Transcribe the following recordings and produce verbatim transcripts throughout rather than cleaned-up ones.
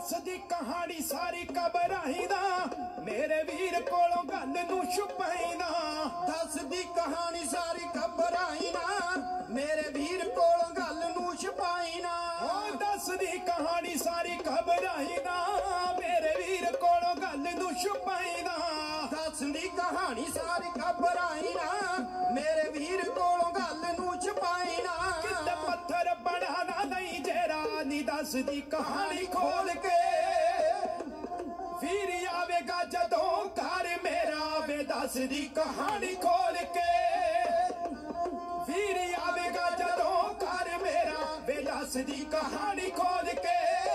दसदी कहानी सारी घबराई दा मेरे वीर कोलों गल नूं छुपाई ना। दसदी कहानी सारी घबराई ना मेरे वीर कोलों गल नूं छुपाई ना। दसदी कहानी सारी घबराई ना मेरे वीर कोलों गल नूं छुपाई ना। दसदी कहानी सारी घबराई ना मेरे वीर कोलों गल नूं छुपाई ना। किते पत्थर बनाना नहीं जेरा नी दसदी कहानी खोल के वीर आवेगा जदों घर मेरा वे दसदी कहानी खोल के। वीर आवेगा जदों घर मेरा वे दसदी कहानी खोल के।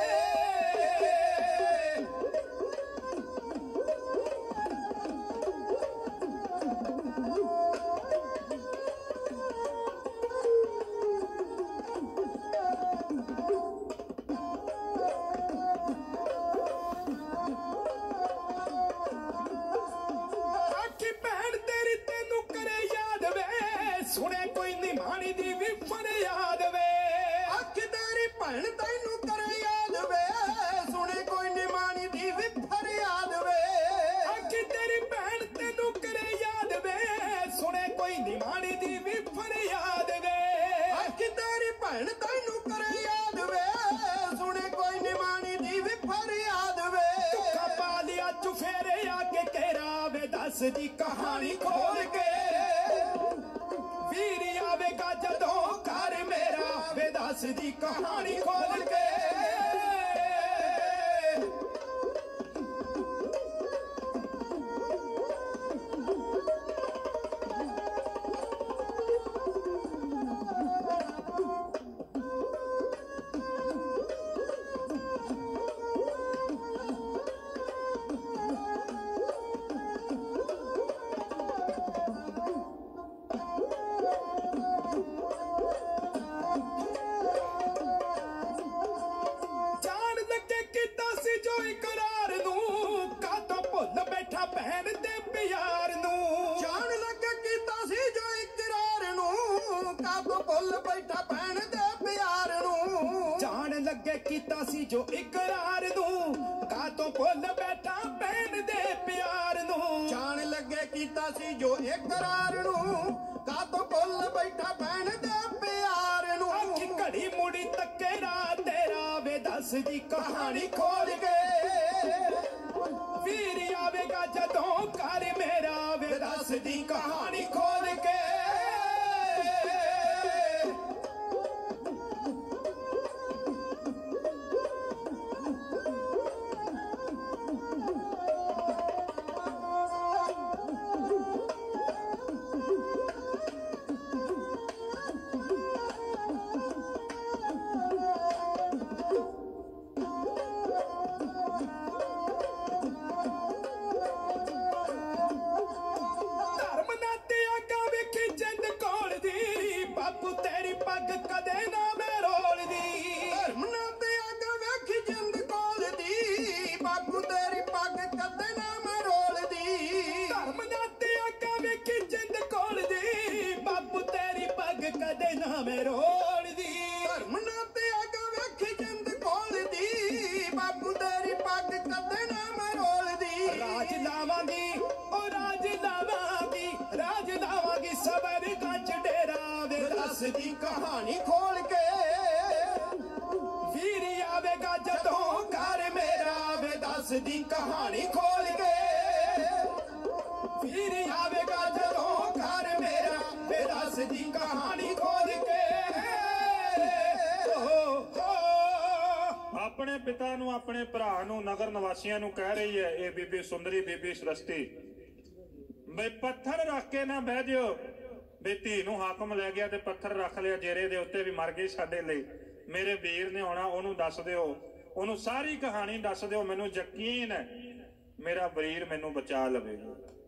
सुने कोई निमानी दी भी फरियाद वे अख तेरी भैन तैनू करे याद वे। सुने कोई निमानी दी भी फरियाद वे अख तेरी भैन तैनू करे याद वे। सुने कोई निमानी दी भी फरियाद वे अख तेरी भैन तैनू करे याद वे। सुने कोई निमानी दी भी फरियाद वे। दुखा पा लिया चुफेरे आके केरा वे दसदी कहानी खोल के। वीर आवेगा जदों घर मेरा वे दसदी कहानी खोल के। जो इकरार नूं कातों भुल बैठा भैन दे प्यार नूं। जान लगे कीता सी जो इकरार नूं कातों भुल बैठा भैन दे प्यार नूं। जान लगे कीता सी जो इकरार नूं कातों भुल बैठा भैन दे प्यार नूं। जान लगे कीता सी जो इकरार नूं कातों भुल बैठा भैन दे प्यार नूं। अखी घड़ी मुड़ी तके रात तेरा वे दसदी कहानी खोल के। वीर आवेगा जदों घर मेरा वे दसदी कहानी खोल के। बापू तेरी पग कदे ना मैं रोल दी। धर्म ना ते अग वेख जिंद कोल दी। बापू तेरी पग कदे ना मैं रोल दी। धर्म ना ते अग वेख जिंद कोल दी। बापू तेरी पग कदे ना मैं रोल दी। धर्म ना ते अग वेख जिंद कोल दी। बापू तेरी पग कदे ना मैं रोल दी। राज लावांगी ओ राज लावांगी राज लावांगी सबर गंज डेरा वे दसदी कहानी खोल के। वीर आवेगा जदों घर मेरा वे दसदी कहानी खोल के। वीर आवेगा जदों घर मेरा वे दसदी कहानी खोल के। अपने पिता नूं अपने भरा नूं नगर निवासियों नूं कह रही है ये बीबी सुंदरी बीबी सृष्टि बई पत्थर रख के ना बह जिओ। बे धी नूं हाकम लै गया ते पत्थर रख लिया जेरे दे उत्ते भी मर गई साडे लई। मेरे वीर ने आउणा ओनू दस दिओ ओनू सारी कहानी दस दिओ। मैनू यकीन है मेरा वीर मैनू बचा लवेगा।